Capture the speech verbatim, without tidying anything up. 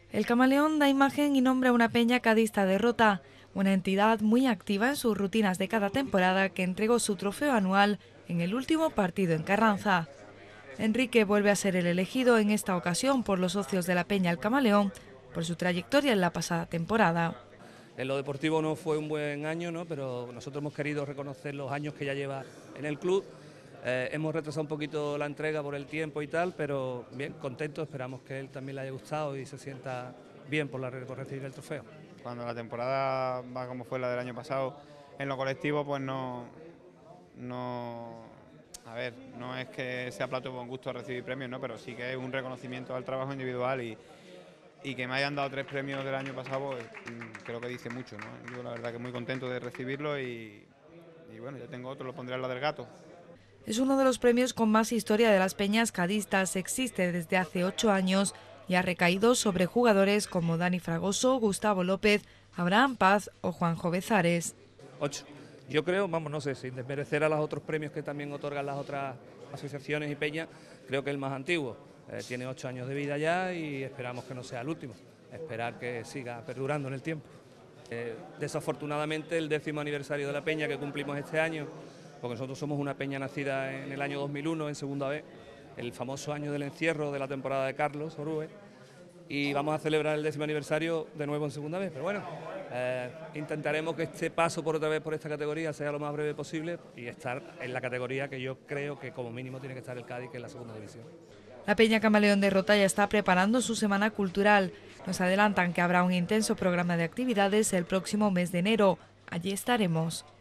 El Camaleón da imagen y nombre a una peña cadista de Rota, una entidad muy activa en sus rutinas de cada temporada que entregó su trofeo anual en el último partido en Carranza. Enrique vuelve a ser el elegido en esta ocasión por los socios de la peña El Camaleón por su trayectoria en la pasada temporada. En lo deportivo no fue un buen año, ¿no? Pero nosotros hemos querido reconocer los años que ya lleva en el club. Eh, hemos retrasado un poquito la entrega por el tiempo y tal, pero bien, contento, esperamos que él también le haya gustado y se sienta bien por, la, por recibir el trofeo. Cuando la temporada va como fue la del año pasado, en lo colectivo pues no, no, a ver, no es que sea plato con gusto recibir premios, ¿no? Pero sí que es un reconocimiento al trabajo individual y, y que me hayan dado tres premios del año pasado, pues, creo que dice mucho, ¿no? Yo la verdad que muy contento de recibirlo y, y bueno, ya tengo otro, lo pondré al lado del gato. Es uno de los premios con más historia de las peñas cadistas, existe desde hace ocho años y ha recaído sobre jugadores como Dani Fragoso, Gustavo López, Abraham Paz o Juanjo Bezares. Ocho. Yo creo, vamos, no sé, sin desmerecer a los otros premios que también otorgan las otras asociaciones y peñas, creo que el más antiguo. Eh, tiene ocho años de vida ya y esperamos que no sea el último, esperar que siga perdurando en el tiempo. Eh, desafortunadamente el décimo aniversario de la peña que cumplimos este año, porque nosotros somos una peña nacida en el año dos mil uno, en segunda B, el famoso año del encierro de la temporada de Carlos Orue, y vamos a celebrar el décimo aniversario de nuevo en segunda vez, pero bueno, eh, intentaremos que este paso por otra vez por esta categoría sea lo más breve posible y estar en la categoría que yo creo que como mínimo tiene que estar el Cádiz, que es la segunda división. La Peña Camaleón de Rota ya está preparando su semana cultural. Nos adelantan que habrá un intenso programa de actividades el próximo mes de enero. Allí estaremos.